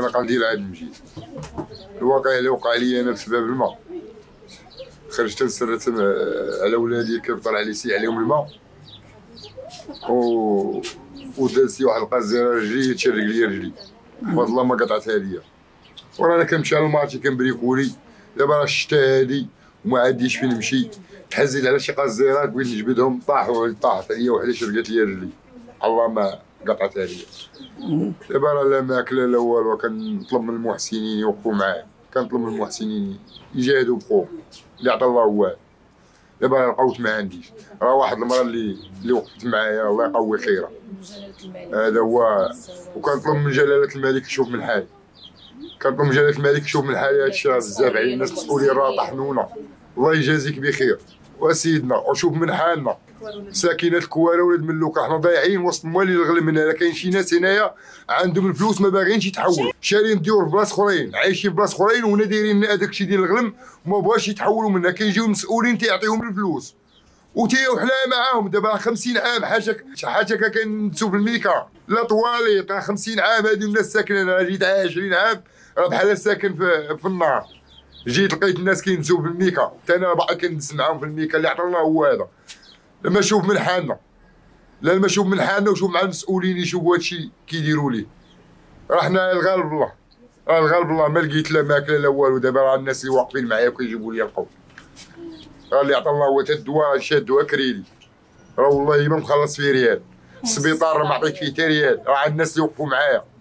انا غندير عاد نمشي. الواقع اللي وقع لي انا بسبب الماء، خرجت نسرت على ولادي كيطلع علي سي عليهم الماء ودازت واحد القزيره رجلي تشرق لي رجلي، حفظ الله ما قطعتها ليا. ورانا كنمشي على الماتشي كنبريكولي، دابا راه الشتا هادي وما عنديش فين نمشي، تحزيت على شي قزيرات بغيت نجبدهم طاحت عليا وحده شرقات لي رجلي، الله ما قطعتها ليا. دابا راه لا ماكله لا والو، كنطلب من المحسنين يوقفوا معايا، كنطلب من المحسنين يجاهدوا بخوف اللي عطا الله هو. دابا القوت ما عنديش، راه واحد المرة اللي وقفت معايا الله يقوي خيرها، هذا هو. وكنطلب من جلالة الملك يشوف من حالي، كنطلب من جلالة الملك يشوف من حالي. هادشي راه بزاف علينا الناس مسؤولين راه طحنونا، الله يجازيك بخير وسيدنا. وشوف من حالنا ساكنة الكواره ولاد ملوكه، حنا ضايعين وسط موالي الغلم هنا. كاين شي ناس هنايا عندهم الفلوس ما باغينش يتحولوا، شارين ديور في بلاص اخرين، عايشين في بلاص اخرين، وهنا دايرين هذاك الشيء ديال الغلم وما بغاش يتحولوا منها. كيجيو المسؤولين تيعطيهم الفلوس وتيوحنا معاهم. دابا 50 عام حاجه كندسوا في الميكا لا طواليط، 50 عام هذه الناس ساكنه. انا جيت 20 عام راه بحال ساكن في النار. جيت لقيت الناس كيندسوا في الميكا، حتى انا باقي كندس معاهم في الميكا. اللي عطانا هو هذا. لما نشوف من حالنا، لما نشوف من حالنا وشوف مع المسؤولين يشوفوا هادشي كيديروا ليه. راه حنا الغالب الله، راه الغالب الله. ما لقيت لا ماكله لا والو. دابا راه الناس اللي واقفين معايا وكيجيبوا لي القوت، راه اللي عطا الله هو. تا الدواء شادوها كريدي، راه والله ما مخلص فيه ريال. السبيطار راه ما عطيت فيه تا ريال. راه الناس اللي وقفوا معايا